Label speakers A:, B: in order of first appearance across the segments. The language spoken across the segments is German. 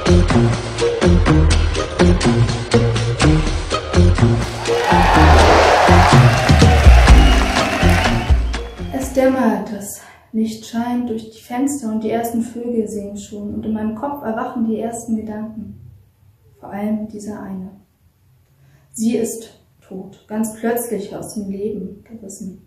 A: Es dämmert, das Licht scheint durch die Fenster und die ersten Vögel singen schon und in meinem Kopf erwachen die ersten Gedanken. Vor allem dieser eine. Sie ist tot, ganz plötzlich aus dem Leben gerissen.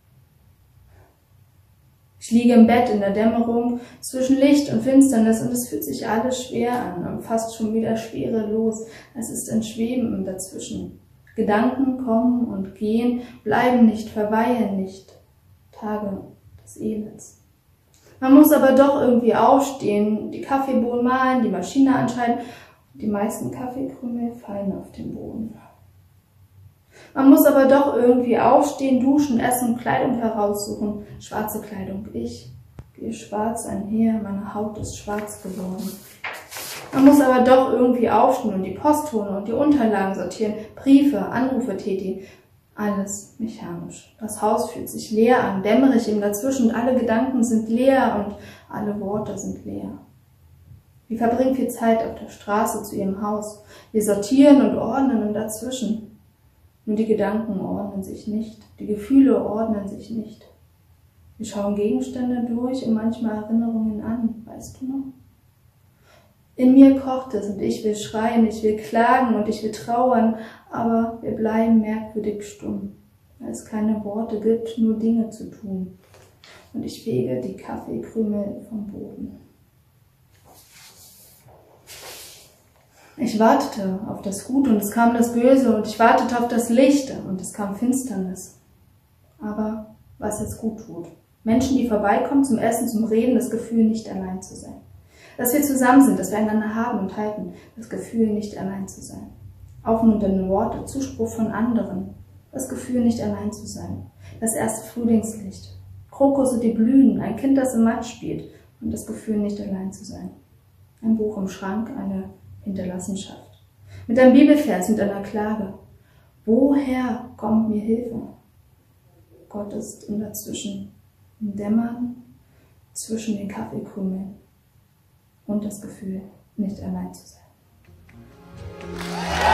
A: Ich liege im Bett in der Dämmerung zwischen Licht und Finsternis und es fühlt sich alles schwer an und fast schon wieder schwerelos. Es ist ein Schweben dazwischen. Gedanken kommen und gehen, bleiben nicht, verweilen nicht. Tage des Elends. Man muss aber doch irgendwie aufstehen, die Kaffeebohnen mahlen, die Maschine anschalten. Die meisten Kaffeekrümel fallen auf den Boden. Man muss aber doch irgendwie aufstehen, duschen, essen und Kleidung heraussuchen. Schwarze Kleidung. Ich gehe schwarz einher, meine Haut ist schwarz geworden. Man muss aber doch irgendwie aufstehen und die Post holen und die Unterlagen sortieren, Briefe, Anrufe tätigen. Alles mechanisch. Das Haus fühlt sich leer an, dämmerig im Dazwischen und alle Gedanken sind leer und alle Worte sind leer. Wir verbringen viel Zeit auf der Straße zu ihrem Haus. Wir sortieren und ordnen im Dazwischen. Nur die Gedanken ordnen sich nicht, die Gefühle ordnen sich nicht. Wir schauen Gegenstände durch und manchmal Erinnerungen an, weißt du noch? In mir kocht es und ich will schreien, ich will klagen und ich will trauern, aber wir bleiben merkwürdig stumm, weil es keine Worte gibt, nur Dinge zu tun. Und ich fege die Kaffeekrümel vom Boden. Ich wartete auf das Gute und es kam das Böse und ich wartete auf das Licht und es kam Finsternis. Aber was jetzt gut tut. Menschen, die vorbeikommen zum Essen, zum Reden, das Gefühl, nicht allein zu sein. Dass wir zusammen sind, dass wir einander haben und halten, das Gefühl, nicht allein zu sein. Aufmunternde Worte, Zuspruch von anderen, das Gefühl, nicht allein zu sein. Das erste Frühlingslicht, Krokusse, die blühen, ein Kind, das im Matsch spielt und das Gefühl, nicht allein zu sein. Ein Buch im Schrank, eine Hinterlassenschaft. Mit einem Bibelvers, mit einer Klage. Woher kommt mir Hilfe? Gott ist im Dazwischen, im Dämmern, zwischen den Kaffeekrümeln und das Gefühl, nicht allein zu sein.